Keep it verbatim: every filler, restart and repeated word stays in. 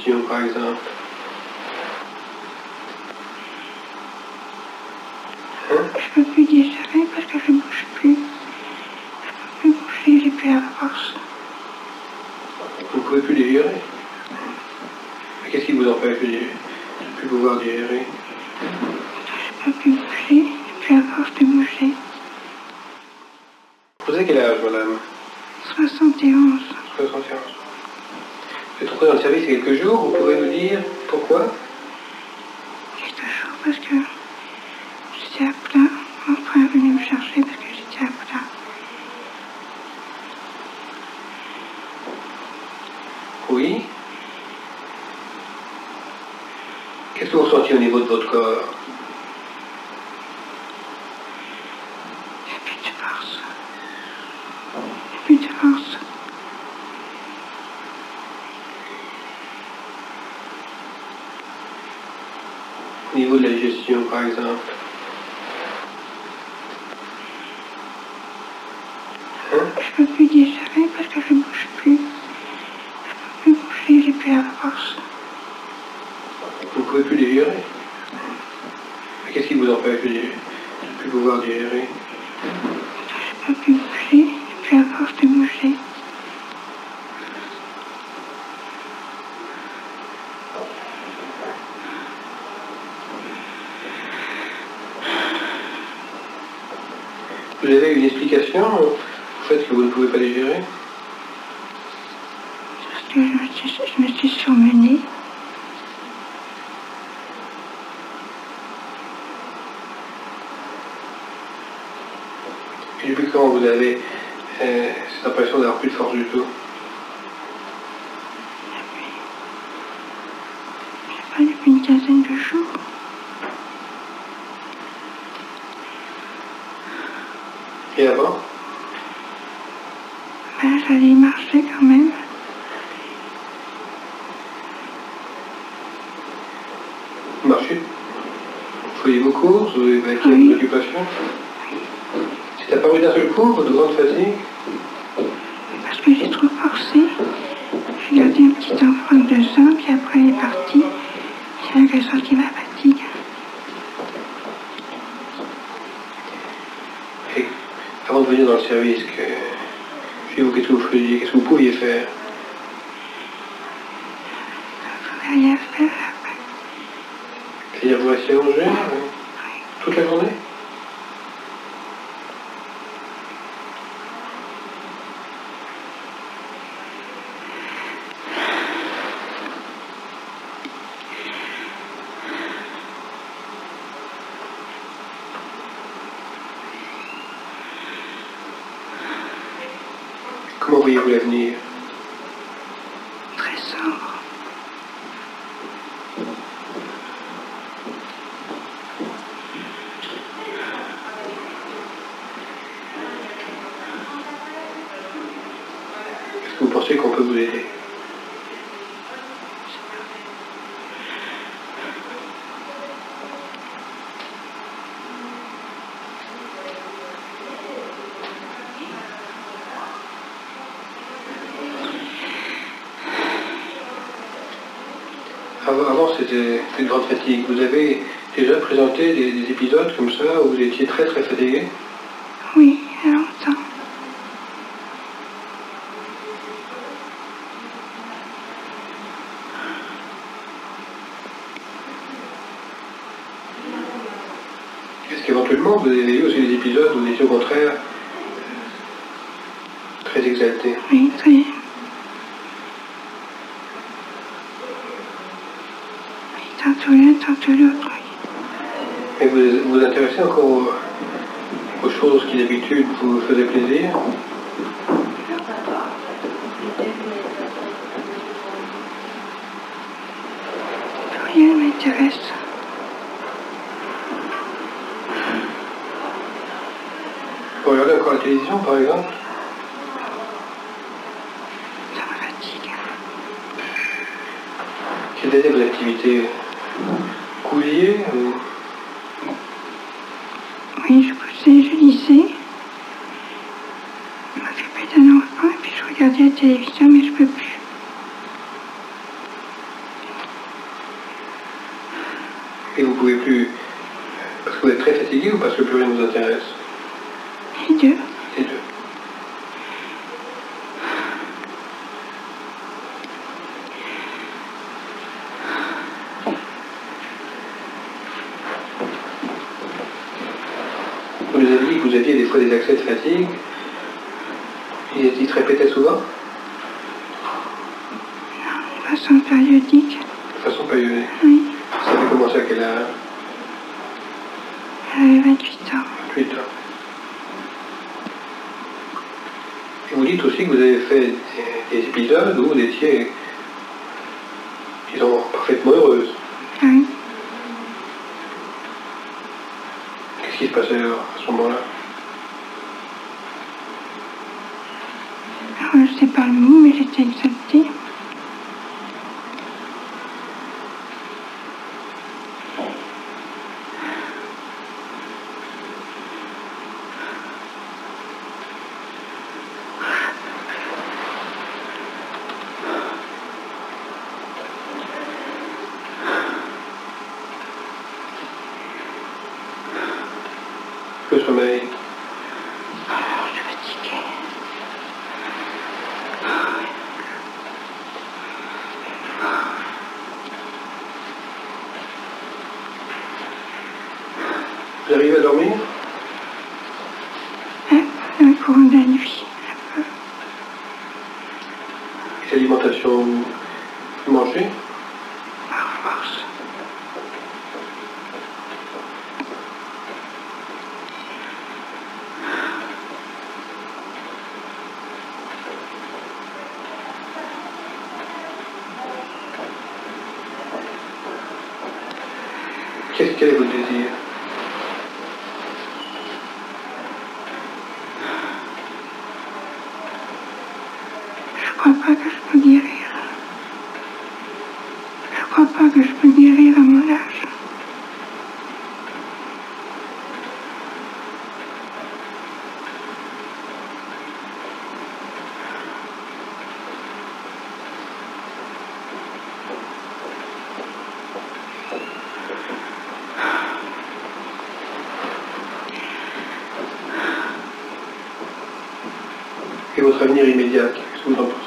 gestion, par exemple? Hein? Je ne peux plus digérer parce que je ne bouge plus. Je ne peux plus bouger, j'ai plus la force. Vous ne pouvez plus digérer? Mais qu'est-ce qui vous empêche de ne plus pouvoir digérer? Je ne peux plus bouger, j'ai plus la force de bouger. Vous avez quel âge, madame? soixante et onze. soixante et onze. Vous êtes entré dans le service il y a quelques jours, vous pouvez nous dire pourquoi? Quelques jours parce que j'étais à plat. Mon frère est venu me chercher parce que j'étais à plat. Oui. Qu'est-ce que vous ressentez au niveau de votre corps? J'ai plus de force. J'ai plus de force. Au niveau de la digestion, par exemple? Hein? Je ne peux plus digérer parce que je ne bouge plus. Je ne peux plus bouger, j'ai plus la force. Vous ne pouvez plus digérer? Mais qu'est-ce qui vous empêche de ne plus pouvoir digérer? Je ne peux plus bouger, j'ai plus la force de bouger. Vous avez une explication au fait que vous ne pouvez pas digérer? Parce que je me suis, je me suis surmenée. Et depuis quand vous avez euh, cette impression d'avoir plus de force du tout? Je sais pas, depuis une quinzaine de jours. Et avant? Ben, j'allais marcher quand même. Vous marchez? Vous faisiez vos courses? Vous avez acquis Oui. une occupation? C'est apparu d'un seul coup, votre grande fatigue? Parce que j'ai trop forcé. J'ai gardé un petit enfant de deux ans, puis après il est parti. C'est là que j'ai senti ma fatigue. Et avant de venir dans le service, que, chez vous, qu'est-ce que vous faisiez? Qu'est-ce que vous pouviez faire? Je ne pouvais rien faire. C'est-à-dire vous restez allongé euh, toute la journée? Comment voyez-vous l'avenir? Très sombre. Est-ce que vous pensez qu'on peut vous aider? Avant, c'était une grande fatigue. Vous avez déjà présenté des, des épisodes comme ça où vous étiez très très fatigué? Oui, il y a longtemps. Est-ce qu'éventuellement vous avez eu aussi des épisodes où vous étiez au contraire très exalté? Oui, très. Tantôt l'un, tantôt l'autre, oui. Et vous vous intéressez encore aux, aux choses qui d'habitude vous faisaient plaisir? Rien ne m'intéresse. Vous regardez encore la télévision, par exemple? Ça me fatigue. Quelles étaient vos activités? Couliez ou... Oui, je poussais, je lisais. Je m'occupais d'un enfant et puis je regardais la télévision, mais je peux plus. Et vous ne pouvez plus, parce que vous êtes très fatigué ou parce que plus rien ne vous intéresse? Les deux. Les deux. Vous nous avez dit que vous aviez des fois des accès de fatigue. Et ils se répétaient souvent? De façon périodique. De façon périodique? Oui. Ça avait commencé à quel âge? J'avais vingt-huit ans. vingt-huit ans. Et vous dites aussi que vous avez fait des, des épisodes où vous étiez, disons, parfaitement heureuse. Oui. Qu'est-ce qui se passait alors, à ce moment-là? Alors, je ne sais pas le mot, mais j'étais exaltée. Le sommeil. Alors, je suis fatiguée. Vous arrivez à dormir? Hein, dans le courant de la nuit. Et l'alimentation, vous mangez? Par force. Qu'est-ce quel est votre désir? Je crois pas que je peux guérir. Je crois pas que je peux guérir à mon âge. Et votre avenir immédiat, qu'est-ce que vous en pensez?